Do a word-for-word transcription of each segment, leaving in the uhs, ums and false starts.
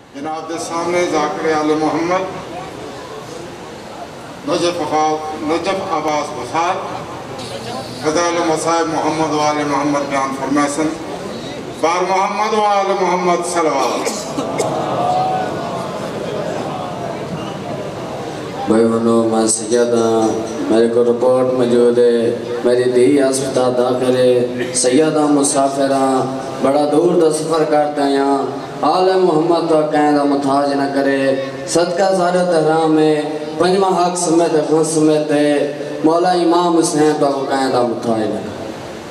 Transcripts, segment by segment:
جناب دے سامنے ذاکر آل محمد Najaf Najaf عباس بخار فضائل مصائب محمد و آل محمد بیان فرمیسن بار محمد و آل محمد صلوات بھائی بنو میں سیدہ میرے کو رپورٹ موجود ہے میری دی ہسپتال داخل ہے سیدہ مسافرہ بڑا دور دا سفر کرتے ہیں آل محمد تو کہیں دا متحاج نہ کرے صدقہ زارت احرام ہے پنجمہ حق سمیت خان سمیت ہے مولا امام حسین تو کہیں دا متحاج نہ کرے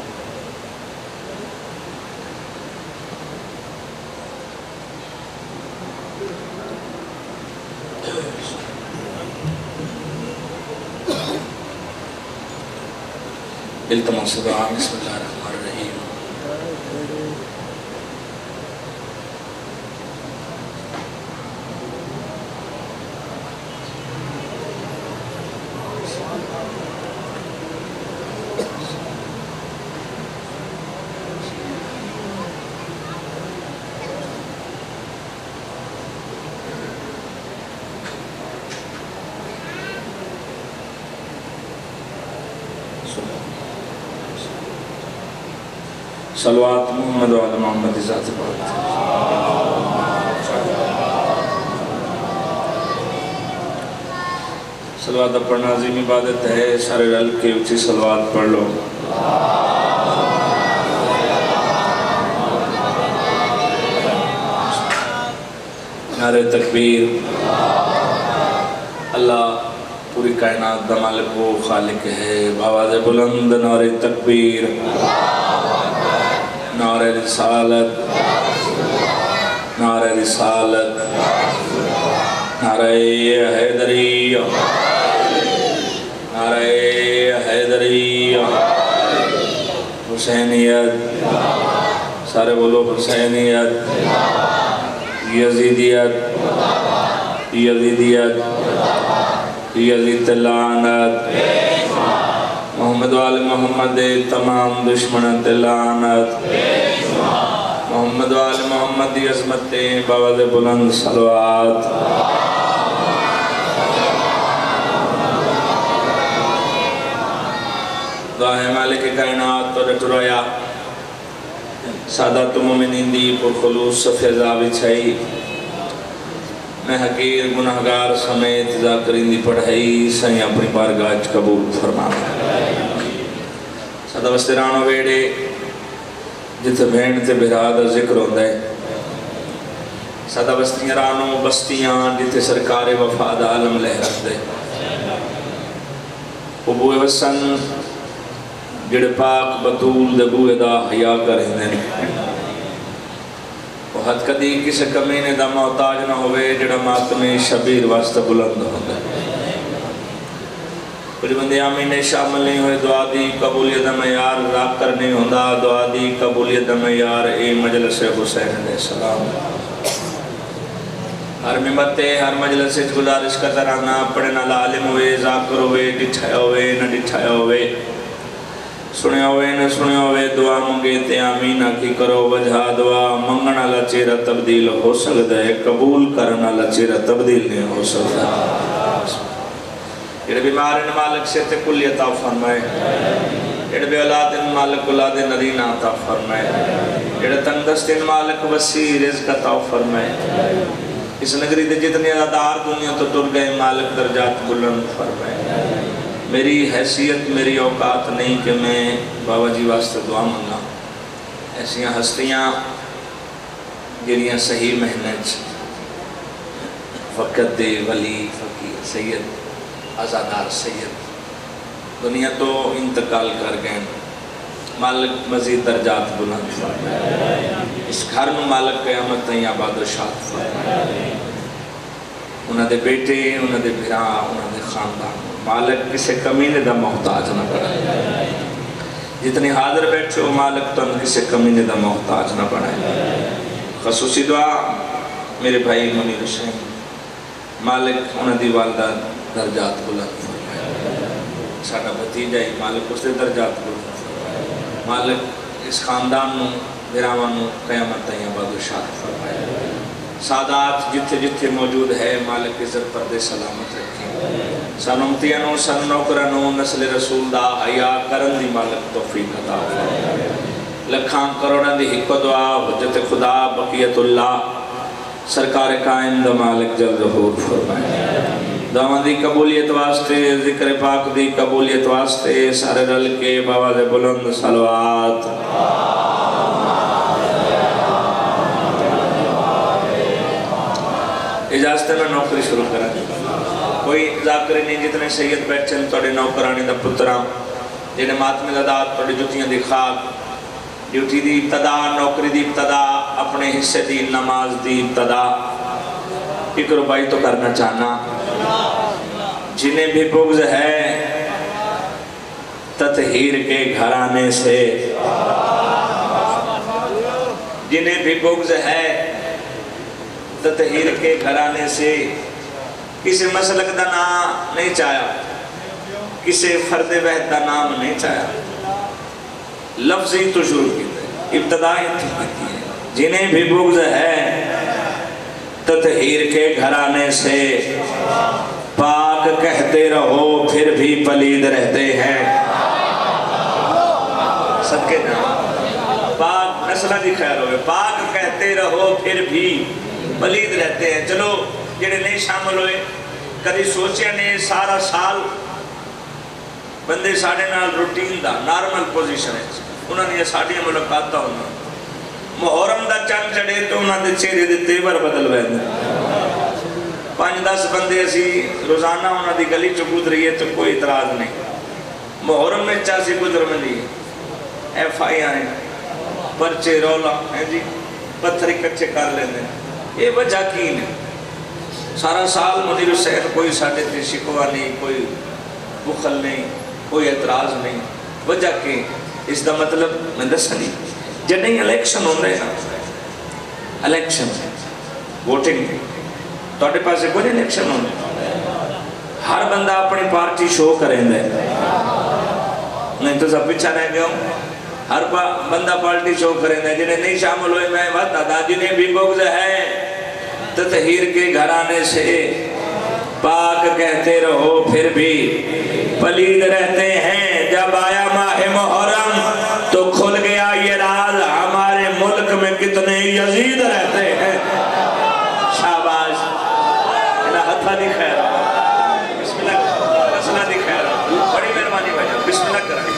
التماس دعا بسم اللہ الرحمن الرحیم صلوات محمد و آل محمد ذات پاک صلوات پڑھنا عظیم عبادت ہے سارے رل کے اچھی صلوات پڑھ لو نعرہ تکبیر اللہ پوری کائنات دا مالک و خالق ہے بآواز بلند نعرہ تکبیر نعرہ رسالت نعرہ رسالت نعرہ حیدری نعرہ حیدری حسینیت سارے بولو حسینیت یزیدیت یزیدیت یزید لعنت محمد و آل محمد تمام دشمنت لعنت محمد و آل محمد دی عظمت بآواز بلند صلوات دعا ہے مالک کائنات تو ڈٹرایا سادات مومنین دی پر خلوص فیضا بچھائی میں حقیر گناہگار سمیت ذاکرین دی پڑھائی سائیں اپنی بارگاہ قبول فرما سادہ وسترانو ویڑے جتے بھین تے بھراد ذکر ہوندہ ہے سادہ وسترانو بستیاں جتے سرکار وفاد عالم لہ رکھ دے ابوے وسن جڑ پاک بطول دبوے دا حیاء کر ہندے حد کدی کسی کمینے دا محتاج نہ ہوئے جڑا ماتمی شبیر واسطہ بلند ہوندے کچھ بندے آمین شامل نہیں ہوئے دعا دی قبولیت معیار راک کر نہیں ہوندہ دعا دی قبولیت معیار اے مجلس حسین علیہ السلام ہر ممتے ہر مجلس سے گزارش کا ترانہ پڑھنا لعالم ہوئے ذاکر ہوئے ڈٹھائے ہوئے نہ ڈٹھائے ہوئے سنے ہوئے نہ سنے ہوئے دعا مانگے تے آمین کی کرو وجہ دعا منگنا لا چہرہ تبدیل ہو سکتا ہے قبول کرنا لا چہرہ تبدیل نہیں ہو سکتا جڑے بیمار ان مالک سے تے کلی عطا فرمائے جڑے بے اولاد ان مالک اولاد نرین عطا فرمائے جڑے تندرست ان مالک وسیع رزق عطا فرمائے اس نگری دے جتنے ادار دنیا تو ٹر گئے مالک درجات بلند فرمائے میری حیثیت میری اوقات نہیں کہ میں بابا جی واسطے دعا منگا ایسیاں ہستیاں جنیاں صحیح محنت وقت دے ولی فقیر سید آزادار سید دنیا تو انتقال کر گئے مالک مزید درجات بلند فرمائے اس گھر میں مالک قیامت تھی آباد و شاد فرمائے انہاں دے بیٹے انہاں دے بھرا انہاں دے خاندان مالک کسے کمینے دا محتاج نہ بنائے جتنی حاضر بیٹھے ہو مالک تو کسے کمینے دا محتاج نہ بنائے خصوصی دعا میرے بھائی منیر حسین مالک انہاں دی والدہ درجات بلند فرمائے ساڑھا بھتیجہ ہی مالک اس دے درجات بلند فرمائے مالک اس خاندان نو براوان نو قیامت تائیں آباد و شاد فرمائے سادات جتھے جتھے موجود ہے مالک عزت پردے سلامت رکھیں سنمتیانوں سن نوکرانوں نسل رسول دا حیاء کرن دی مالک توفیق عطا فرمائے لکھاں کروڑاں دی حق دعا حجت خدا بقیت اللہ سرکار قائم دا مالک جل ظہور فرمائے دعوان دی قبولیت واسطے ذکر پاک دی قبولیت واسطے سارے رل کے باواز بلند صلوات اجازت میں نوکری شروع کرا دی کوئی ذاکری نہیں جتنے سید بیٹھن توڑے نوکرانی دا پتران جنہیں ماتمی دادات توڑے جتیاں دی خاک ڈیوٹی دی ابتدا نوکری دی ابتدا اپنے حصے دی نماز دی ابتدا ایک روپائی تو کرنا چاہنا جنہیں بھی بغض ہے تطہیر کے گھرانے سے جنہیں بھی بغض ہے تطہیر کے گھرانے سے کسی مسلک دا نام نہیں چاہیا کسی فرد وحد دا نام نہیں چاہیا لفظی تو شروع کی ہے ابتدائی تھی جنہیں بھی بغض ہے تطہیر کے گھرانے سے پاک کہتے رہو پھر بھی پلید رہتے ہیں صدقے جانا پاک نسلہ دی خیر ہوئے پاک کہتے رہو پھر بھی پلید رہتے ہیں چلو جنہیں نہیں شامل ہوئے کدھی سوچے نے سارا سال بندے ساڑھے نال روٹین دا نارمل پوزیشن ہے انہوں نے یہ ساڑھے ملاقات دا ہونا محرم دا چند چڑے تو انہوں نے چہرے دے تیور بدل بیندے پانچ دس بندے اسی روزانہ انہوں نے گلی چکود رہی ہے تو کوئی اعتراض نہیں محرم میں چاسی گزر میں نہیں ایف آئی آئیں پرچے رولا ہیں جی پتھری کچھے کر لیندے یہ وجہ کی نہیں سارا سال مدیر حسین کوئی ساڑھے تھی شکوہ نہیں کوئی بخل نہیں کوئی اعتراض نہیں وجہ کی اس دا مطلب میں دس نہیں جب نہیں الیکشن ہوں رہے نا الیکشن ووٹنگ تو اٹھے پاس کوئی الیکشن ہوں رہے ہر بندہ اپنی پارٹی شو کریں دے نہیں تو سب پیچھا رہ گیا ہوں ہر بندہ پارٹی شو کریں دے جنہیں نہیں شامل ہوئے میں بات دادا جنہیں بھی بغض ہے تطہیر کے گھرانے سے پاک کہتے رہو پھر بھی پلید رہتے ہیں جب آیا ماہ محرم تو کھل گیا یہ راز ہمارے ملک میں کتنے یزید رہتے ہیں شاباش انہا ہتھا دی خیر بسم اللہ مسئلہ دی خیر بڑی مہربانی بھائی بسم اللہ کرائی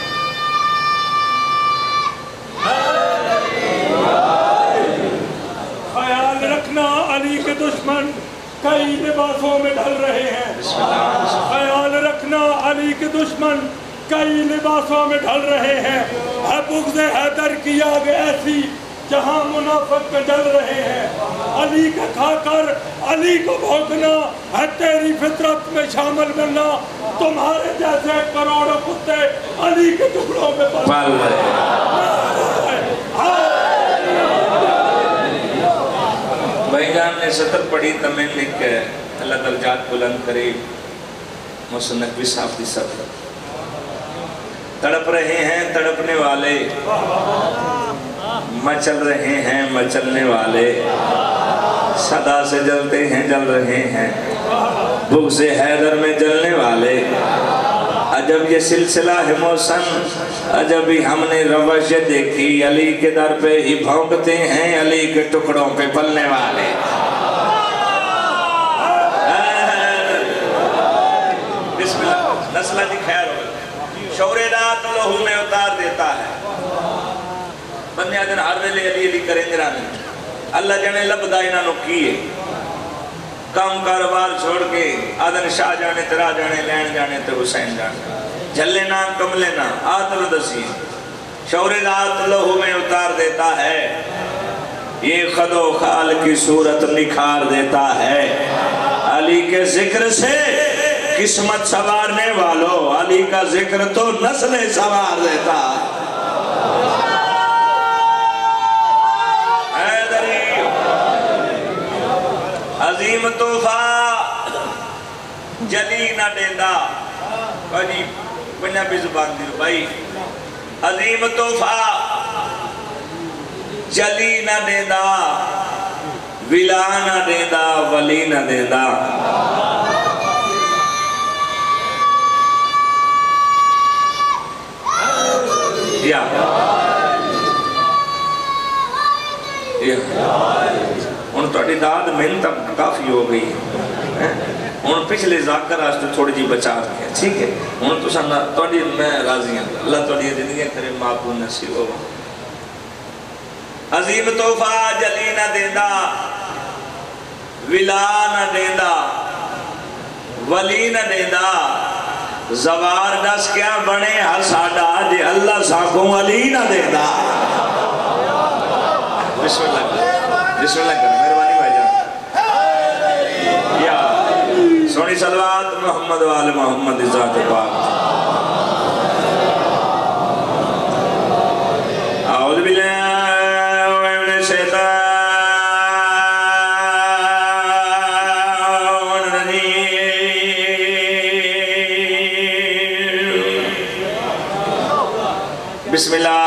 خیال رکھنا علی کے دشمن کئی لباسوں میں ڈھل رہے ہیں خیال رکھنا علی کے دشمن کئی لباسوں میں ڈھل رہے ہیں ہے بغض حیدر کی آگ ایسی جہاں منافق میں جل رہے ہیں علی کا کھا کر علی کو بھوکنا ہے تیری فطرت میں شامل بننا تمہارے جیسے کروڑوں کتے علی کے ٹکڑوں میں پال بھائی جان نے سطر پڑھی تمہیں لکھ کے اللہ درجات بلند کرے مصنقوی صاحب دی سطر تڑپ رہے ہیں تڑپنے والے مچل رہے ہیں مچلنے والے صدا سے جلتے ہیں جل رہے ہیں بغض حیدر میں جلنے والے عجب یہ سلسلہ ہے موسن عجب ہی ہم نے روش دیکھی علی کے در پہ ہی بھونکتے ہیں علی کے ٹکڑوں پہ پلنے والے بسم اللہ نسلہ دی خیر ہو شعور رات لہو میں اتار دیتا ہے بندے آدھن ہر ویلے علی علی کریں گے رانے اللہ جانے لبدہ انہاں نو کیے کام کاروبار چھوڑ کے آدھن شاہ جانے ترا جانے لین جانے تے حسین جانے جھلے نا کملے نا آتل دسی شعور ذات لہو میں اتار دیتا ہے یہ خد و خال کی صورت نکھار دیتا ہے علی کے ذکر سے قسمت سوارنے والو علی کا ذکر تو نسل سوار دیتا ہے عظیم توفہ جلی نہ دیندہ بھائی پنجابی زبان دی بھائی عظیم توفہ جلی نہ دیندہ ولا نہ دیندا ولی نہ دیندا یا ہوں تاری داد من تک کافی ہو گئی ہوں پچھلے ذاکر آج تھوڑی جی بچا رکھے ٹھیک ہے ہوں تو تاری میں راضی ہوں اللہ تاری زندگی کرے معقول نصیب ہو عظیم تحفہ جلی نہ دیندا ولا نہ دیندا ولی نہ دیندا زوار دس کیا بنے ہر ساڑا جے اللہ ساکھوں ولی نہ دیندا بسم اللہ بسم اللہ کر مہربانی بھائی جان یا سونی صلوات محمد وآل محمد ذات پاک اعوذ باللہ من الشیطان الرجیم بسم اللہ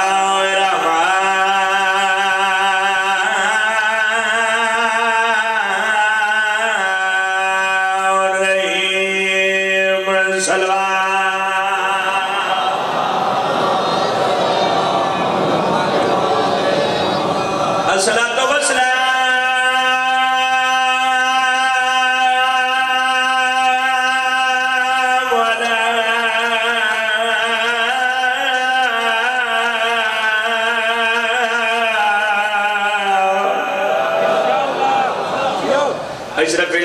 اشرف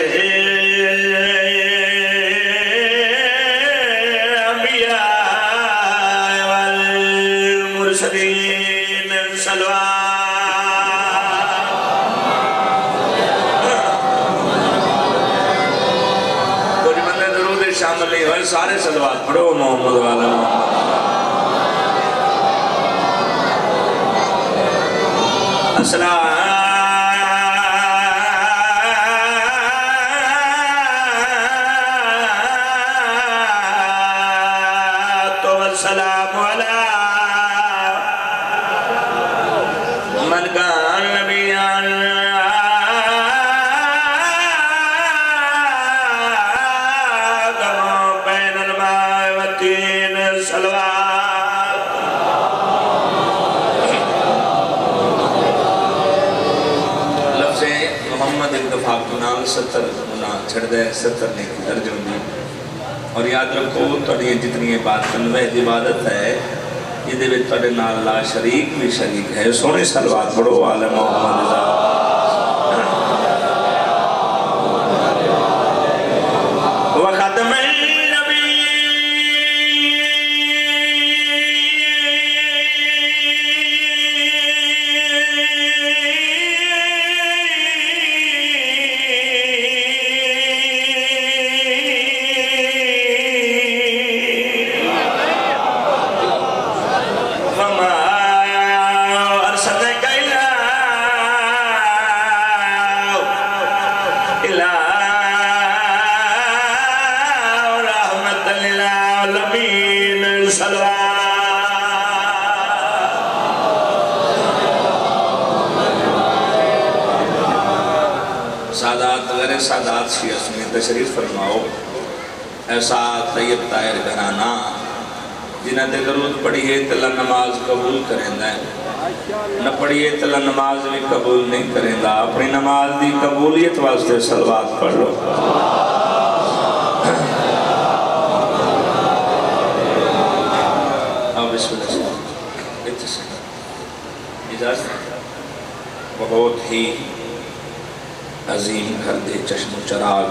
الانبیاء والمرسلین صلوات کوئی بندے درود شامل نہیں ہوئے سارے صلوات پڑھو محمد والا محمد السلام السلام علیہ من کان نبیان آدم بین الماء والتین صلوات لفظ محمد اتفاق کنال ستر گنا چھڑ دے ستر نے درجن دی اور یاد رکھو تھوڑی جتنی بات کنوے عبادت ہے یہ دے وچ تھوڑے نال لا شریک بھی شریک ہے سونے صلوات پڑھو آل محمد وختم النبی سادات غیر سادات شیعہ میں تشریف فرماؤ ایسا طیب طاہر گھرانہ جنہ دے درود پڑھیے تلا نماز قبول کریں دیں نہ پڑھیے تلا نماز بھی قبول نہیں کریں دا اپنی نماز دی قبولیت واسطے صلوات پڑھ لو اب بسم اللہ اجازت بہت ہی عظیم گھر دے چشم و چراغ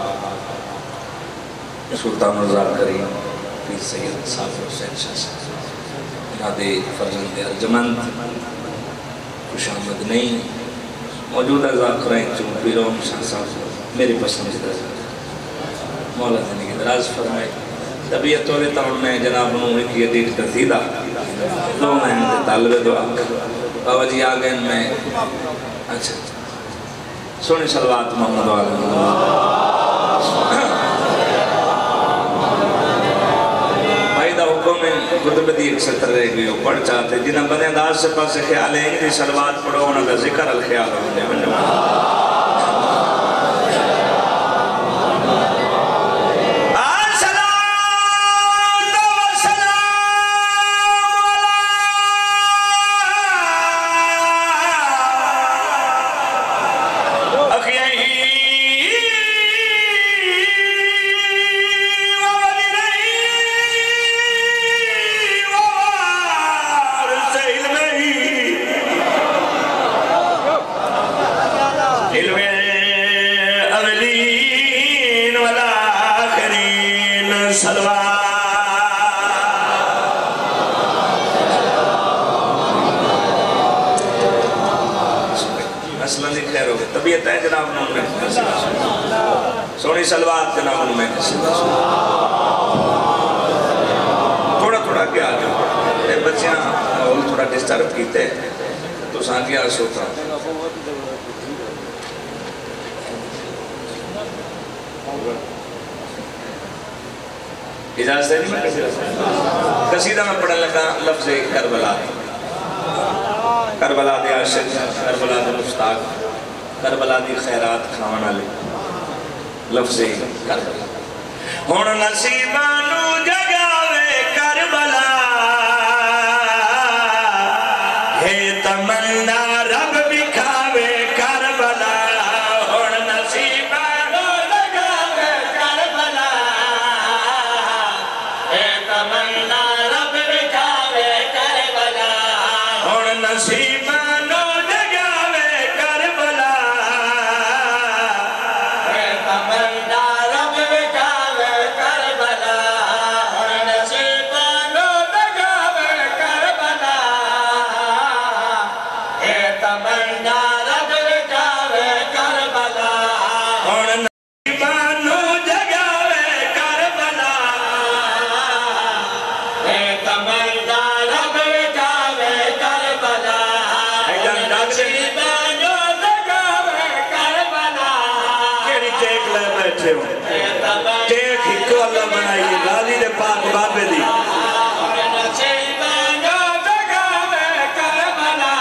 سلطان رضا کریم پیر سید صافر حسین شاہ صاحب انہاں دے فرزند ارجمند خوش آمد نہیں موجودہ ذاکرین چون پیرون شاہ صاحب میری پسندیدہ مولا زندگی دراز فرمائے طبیعت والے طور میں جناب انہوں نے کی عدید تردیدہ دو مہین دے طالب دعا بابا جی آگئے میں اچھا سونی صلوات محمد والا بھائی دا حکم میں کتب دی ایک ستر رہ گئی ہو پڑھ چاہتے جنہاں بنے انداز سے پاس خیال ہے انہی صلوات پڑھو انہاں کا ذکر الخیال ہو جائے میں سونی سلوات جناب ان میں تھوڑا تھوڑا کیا آگے بچیاں ماحول تھوڑا ڈسٹرب کیتے تو سانکیا سوتا اجازت ہے نہیں میں قصیدہ قصیدہ میں پڑھنے لگا لفظ کربلا کربلا دی عاشق کربلا دی مشتاق کربلا دی خیرات کھاونا لے لفظ کربلا ہون نصیبانو جگاوے کربلا ہے تمنا رب بکھاوے کربلا ہون نصیبانو جگاوے کربلا ہے تمنا رب بکھاوے کربلا ہون نصیبانو جگاوے کربلا ہے تمنا رب بکھاوے کربلا ہون نصیبانو جگاوے کربلا ہے تمنا رب بکھاوے کربلا ہون نصیبانو جگاوے کربلا ہے تمنا رب بکھاوے کربلا نصیبانو جگاوے کربلا کیڑی ٹیک لے بیٹھے ہوں ٹیک ہی کو اللہ بنائی غازی دے پاک بابے دی نصیبانو جگاوے کربلا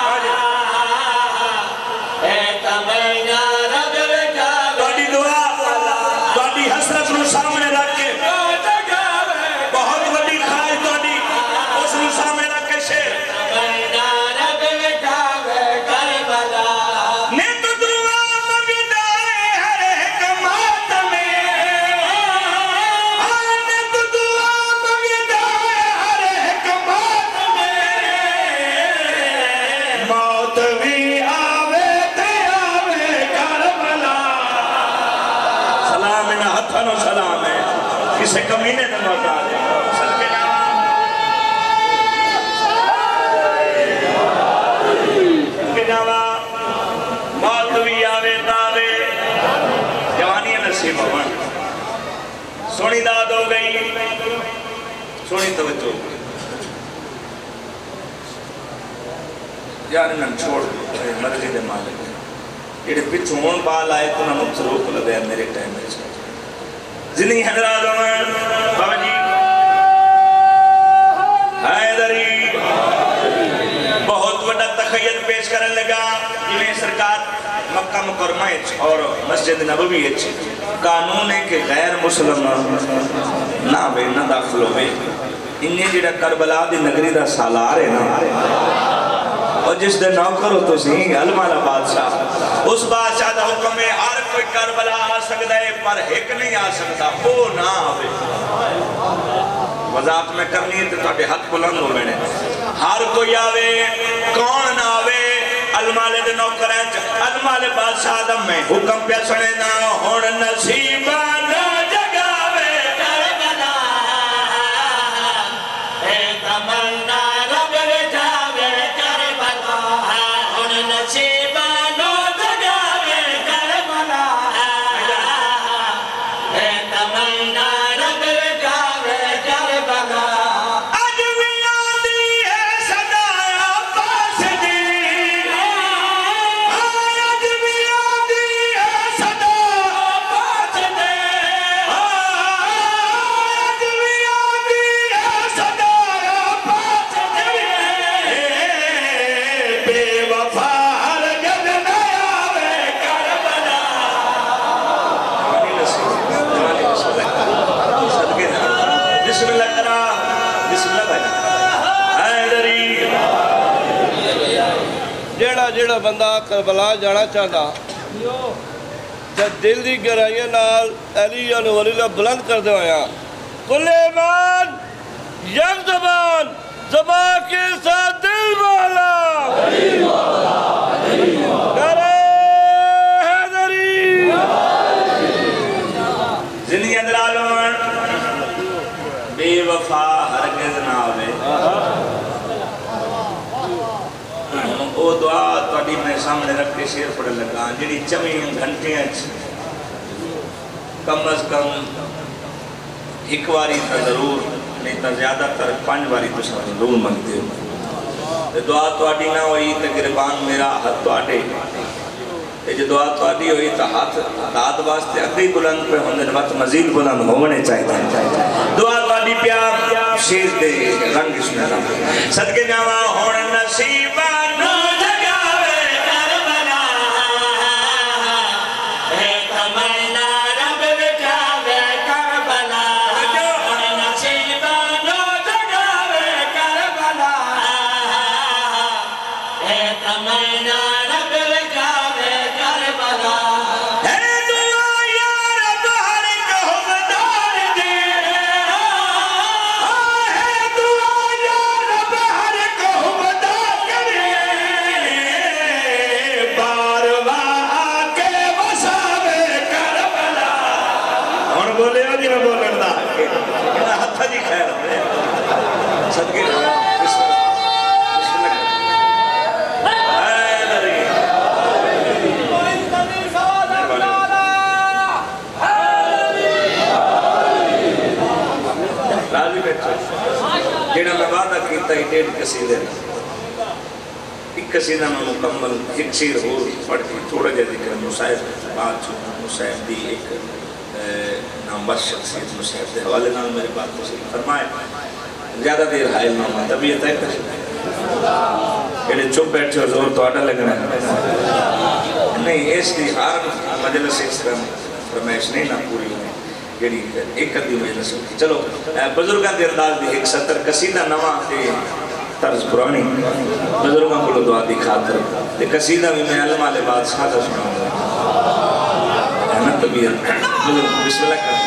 ہے تمنا رب بکھاوے بڑی دعا بڑی حسرت نو سامنے رکھ کے بہت بڑی خواہش بڑی اس نو سامنے رکھ کے شیر تمنا رب بکھاوے کربلا نے تو دعا مانگدا ہے ہر ایک ماتم میں نے تو دعا مانگدا ہے ہر ایک ماتم میں موت بھی آوے تے آوے کربلا سلام ان ہتھوں سلام ہے کسے کمینے نہ موت آوے صدقے جاوا موت بھی آوے تاوے جوانی نصیب ہوان سونی داد ہو گئی سونی توجہ یار انہاں چھوڑ دو مرضی دے مالک جڑے پچھوں ہون بال آئے تو انہاں ضرور لدے میرے ٹائم میں زندگی حضرات ہوان بابا جی حیدری بہت بڑا تخیل پیش کرنے لگا جنہیں سرکار مکہ مکرمہ اور مسجد نبوی قانون ہے کہ غیر مسلم نہ بے نہ داخل ہوئے انہیں جڑا کربلا دی نگری دا سالار ہے نا اور جس دے نوکر ہو تو سی علمالا بادشاہ اس بادشاہ دا حکم ہے ہر کوئی کربلا آ سکتا ہے پر ایک نہیں آ سکتا وہ نہ آوے وضاحت میں کرنی ہے تو تھوڑے ہاتھ بلند ہو میں ہر کوئی آوے کون نہ آوے علمالے دے نوکر ہیں علمالے بادشاہ دم میں حکم پہ سنے نہ ہون نصیبانو جگاوے کربلا ہے تمنا رب بکھاوے کربلا ہون نصیبانو جگاوے کربلا ہے تمنا رب بکھاوے کربلا اج بھی آندی ہے صدا عباس دی اج بھی آندی ہے صدا عباس دی اج بھی آندی ہے صدا عباس دی بے وفا ہرگز نہ آوے کربلا بسم اللہ کرا بسم اللہ بھائی حیدری جیڑا جیڑا بندہ کربلا جانا چاہتا تے دل دی گہرائیاں نال علی انو ولی اللہ بلند کر دے ہویا کل ایمان یک زبان زبان کے ساتھ دل والا نعرہ حیدری زندگی اندرالون بے وفا ہرگز نہ آوے او دعا تو میں سامنے رکھنا کے شیر پڑھ لگا جڑی چویں گھنٹیاں کم از کم ایک واری تا ضرور نہیں تا زیادہ تر پانچ واری تو سب ضرور منگتے ہو دعا تو آڈی نہ ہوئی تا گربان میرا ہاتھ تو آڈے جو دعا تو آڈی ہوئی تا ہاتھ داد واسطے اگئی بلند پہ ہوندے وقت مزید بلند ہونے چاہیے دعا تو آڈی پیا شیر دے رنگ اس میں رنگ صدقے جاوہ ہون نصیبہ نو جگاوے کربلا اے تمنا رب بچاوے کربلا ہون نصیبہ نو جگاوے کربلا اے تمنا رب بچاوے کربلا اے دعا یا رب ہر کہمدار دے اے دعا یا رب ہر کہمدار کرے باروا آکے وساوے کربلا اور بولے ہو جی میں بولن دا کہ ہتھا جی خیر ہوئے صدقے بسم اللہ بسم اللہ اے لرگی راضی بیٹھو جنہاں میں وعدہ کیتا ہی ڈیڑھ قصیدے ایک قصیدہ میں مکمل ایک شیر ہو پڑھ کے تھوڑا جا ذکر مصاحب بات چھوٹا مصاحب دی ایک نامبر شخصیت مصاحب دے حوالے نام میرے بات کو صحیح فرمائے زیادہ دیر حائل نام طبیعت ہے کہ چپ بیٹھے اور زور تو آٹا لگنا ہے نہیں اس لیے ہر مجلس اس طرح فرمائش نہیں نہ پوری ہوئی جڑی ایک قدی مجلس ہوئی چلو بزرگاں دے انداز دی ایک ستر قصیدہ نواں تے طرز پرانی بزرگاں کو دعا دی خاطر تے قصیدہ بھی میں علم والے بادشاہ کا سناؤں گا احمد طبیعت بسم اللہ کرتے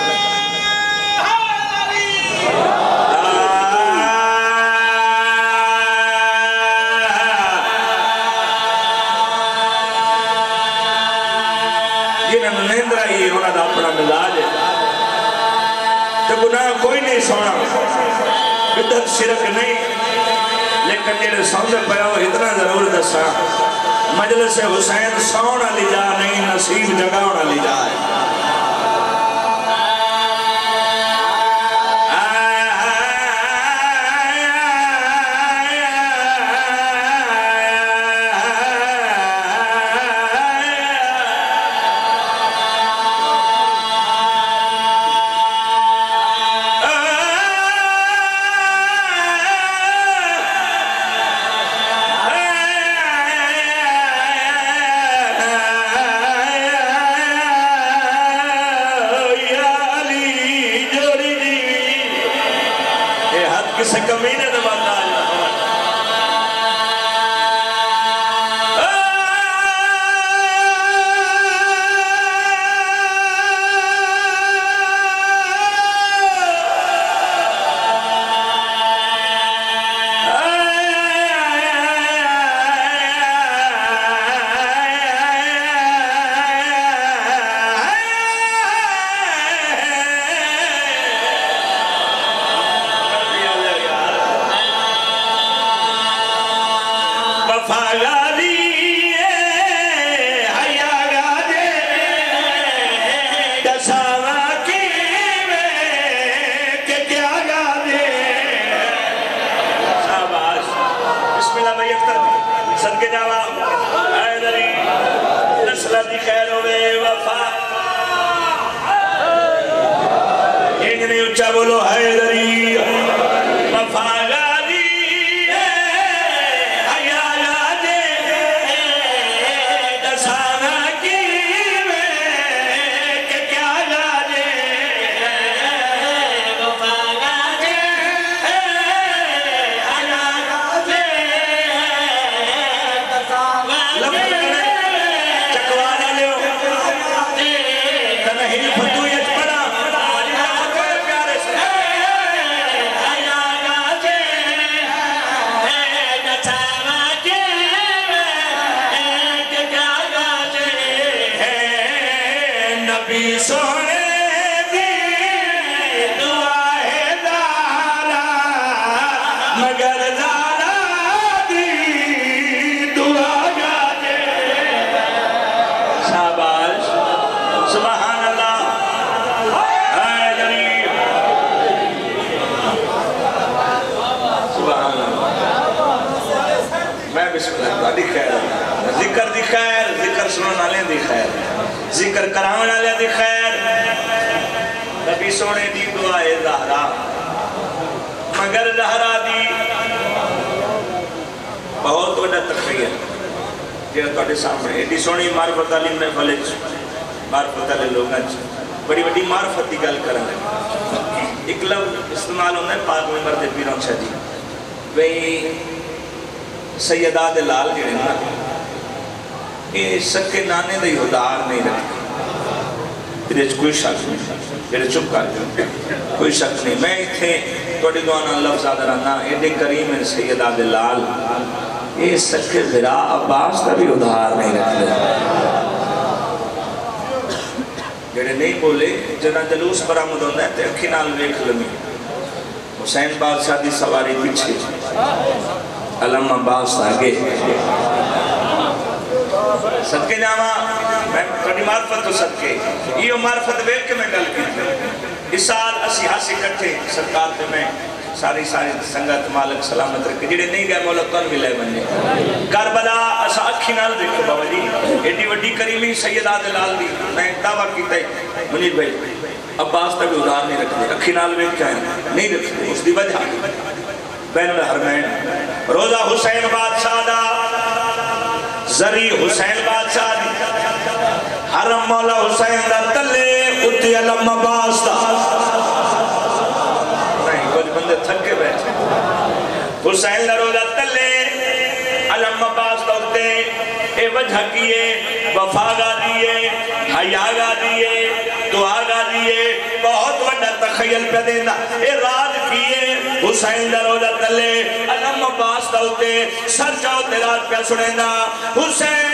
جنہاں مہندرہ ہی انہاں دا اپنا مزاج ہے تو گناہ کوئی نہیں سونا بدت شرک نہیں لیکن جنہیں سوندے پیا ہو اتنا ضرور دسا مجلس حسین سونا لی جا نہیں نصیب جگاونا لی جا ہے کسے کمینے دباتا آجا صدقے جاوا اے دری نسلہ دی خیر ہوئے وفا ایک نہیں اچھا بولو اے دری وفا غاری حیا یادے دسانا کی میں کہ کیا یادے وفا غاری حیا یادے چکوانا لیو تنہی فتویت پڑا پیارے سے نبی سونے دی دعا ہے دالا مگر دالا دی دعا گاجے سبحان اللہ حیدری سبحان اللہ میں بسم اللہ دی خیر ذکر دی خیر ذکر سنن والے دی خیر ذکر کراون والے دی خیر نبی سونے دی دعا ہے زہرا مگر زہرا دی بہت بڑا تقریر جہاں تھوڑے سامنے ایڈی سونی معرفت علی میں فلج معرفت علی لوگاں بڑی بڑی معرفت کی گل کریں ایک لفظ استعمال ہوتا ہے پاک ممبر دے پیروں شاہ جی وہی سیدہ دے لال جڑے نا یہ سکے نانے دے ہدار نہیں رکھتے یہ کوئی شک نہیں یہ چپ کر جو کوئی شک نہیں میں اتھے توڑی دعانا لفظ آدھر آنا ایڈے کریم سیدہ دے لال یہ سکے ذرا عباس کا بھی ادھار نہیں رکھتے جڑے نہیں بولے جنہ جلوس برآمد ہوتا ہے تے اکھی نال ویکھ لمی حسین بادشاہ دی سواری پیچھے علم عباس آگے صدقے جاما میں تھوڑی معرفت تو صدقے یہ معرفت ویکھ کے میں گل کی تھی اس سال اسی ہاسی کٹھے سرکار پہ میں ساری ساری سنگت مالک سلامت رکھے جڑے نہیں گئے مولا کون بھی لے بننے کربلا اسا اکھی نال دیکھو بابا جی ایڈی وڈی کریمی سیدہ دلال دی میں دعویٰ کیتا ہے منیر بھائی عباس تک ادھار نہیں رکھتے اکھی نال میں کیا ہے نہیں رکھتے اس دی وجہ بین الحرمین روزہ حسین بادشاہ دا زری حسین بادشاہ دی حرم مولا حسین دا تلے اتی علم عباس دا بندے تھکے بیٹھے حسین لروزہ تلے علم عباس دوتے اے وجہ کیے وفا گا دیئے حیاء گا دیئے دعا گا دیئے بہت وڈا تخیل پہ دینا اے راز کیے حسین لروزہ تلے علم عباس دوتے سر جاؤ تیرات پہ سنینا حسین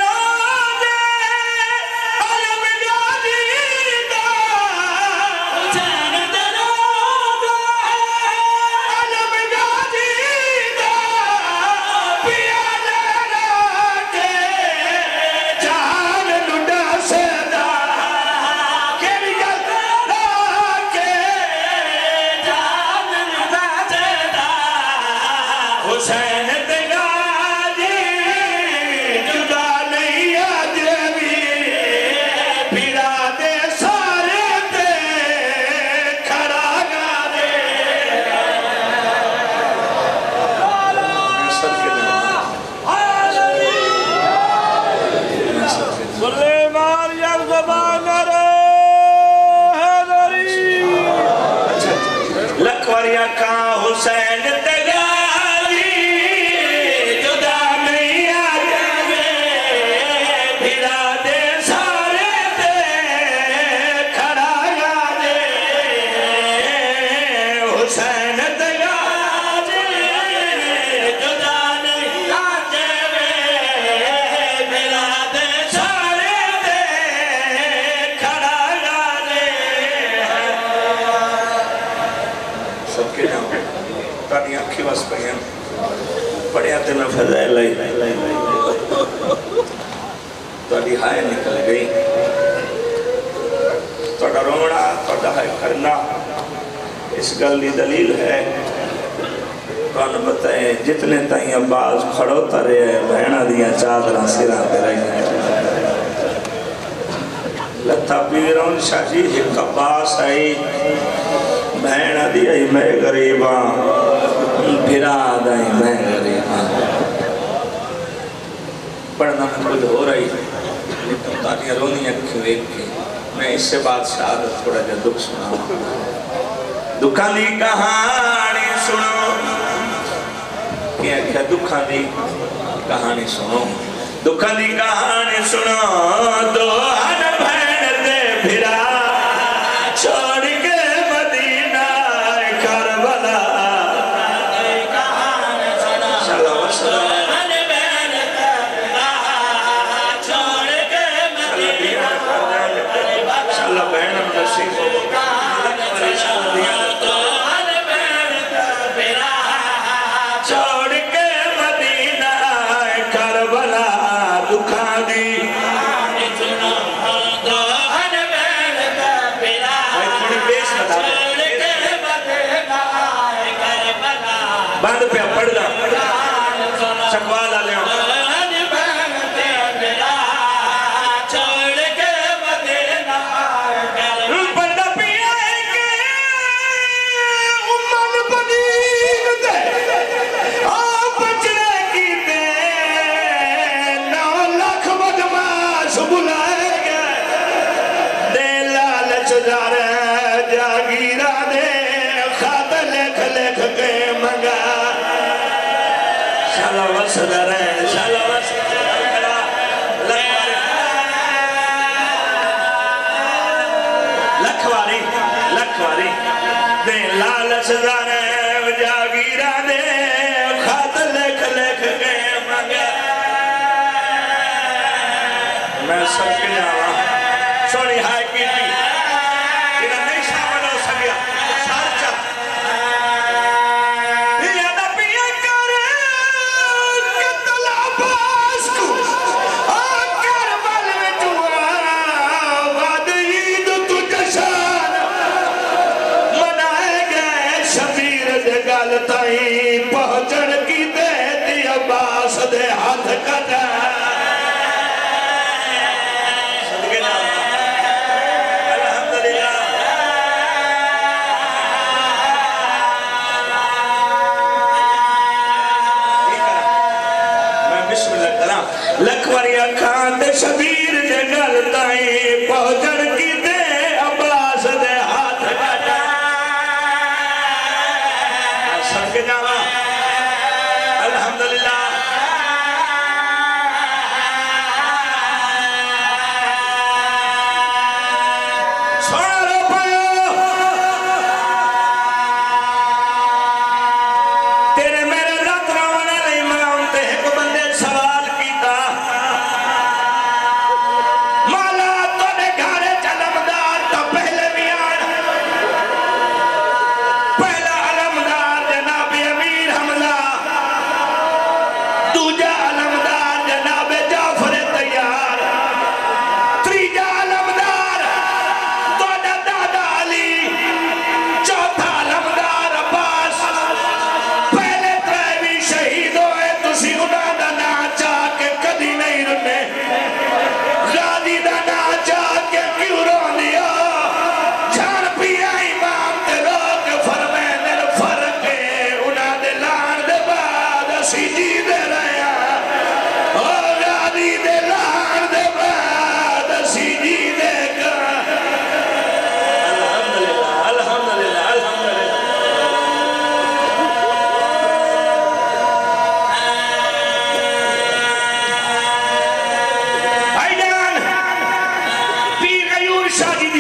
پڑھیا تے میں فضائل آئی توڑی ہائے نکل گئی توڑا روڑا توڑا ہائے کرنا اس گلی دلیل ہے تو انہوں بتائیں جتنے تائیں عباس کھڑوتا رہے بہنہ دیا چادرہ سیران پہ رہی ہیں لتا پیرون شاہ جی ایک عباس آئی بہنہ دیا ہی میں غریباں پھرا دائیں میں غریباں پڑھنا میں کچھ ہو رہی لیکن تاریاں رونی اکھیں ایک کے میں اس سے بات شہادت تھوڑا جا دکھ سنا دکھان دی کہانی سنو کیا کیا دکھان دی کہانی سنو دکھان دی کہانی سنو دو ہن بھین دے پھرا چھوڑ کے مدینہ کربلا دی جاگیرہ دے خط لکھ لکھ کے منگا شالا وصدر ہے شالا وصدر لکھواری لکھواری دے لالچ دانے جاگیرہ دے خط لکھ لکھ کے منگا میں سب کے جاوا سوڑی ہائی کی تھی انہا نہیں شامل ہو سکیا سارچہ یادہ پیا کرے قتل عباس کو آکر بل میں جوا وعد عید تو جشان منائے گئے شبیر دے گالتائی پہنچن کی دے دی عباس دے ہاتھ کٹا لکھواری اکھان دے شبیر دے گلتائیں پہنچن کی دے عباس دے ہاتھ کٹا سب کے جانا الحمدللہ سونا رو پایا تیرے میرے رات راونا نہیں مانتے ہیں کہ بندے سوال شاہی